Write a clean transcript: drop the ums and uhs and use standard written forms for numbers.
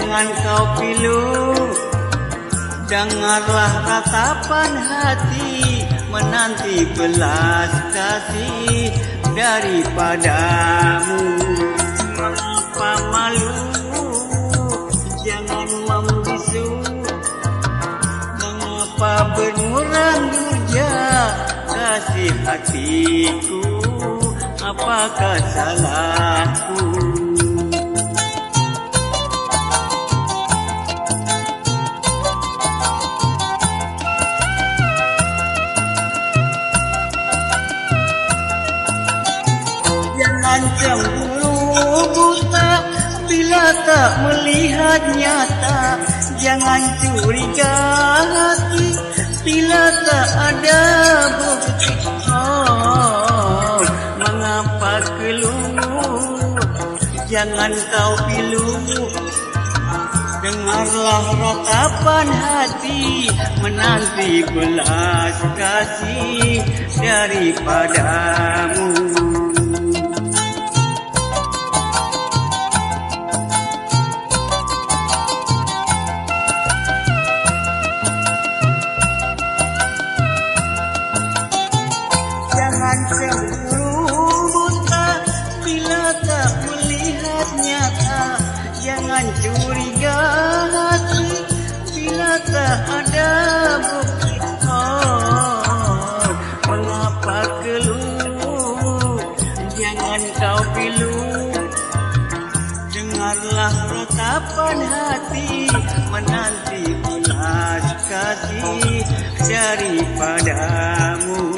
jangan kau pilu. Dengarlah ratapan hati menanti belas kasih daripadamu. Mengapa malu? Jangan membisu. Mengapa bermurah durja kasih hatiku? Apakah salahku? Jangan cemburu buta bila tak melihat nyata. Jangan curiga hati bila tak ada bukti. Oh, mengapa keluh? Jangan kau pilu. Dengarlah ratapan hati menanti belas kasih daripadamu. Jangan cemburu buta bila tak melihat nyata. Jangan curiga hati bila tak ada bukti. Oh, mengapa keluh? Jangan kau pilu. Dengarlah ratapan hati menanti belas kasih daripadamu.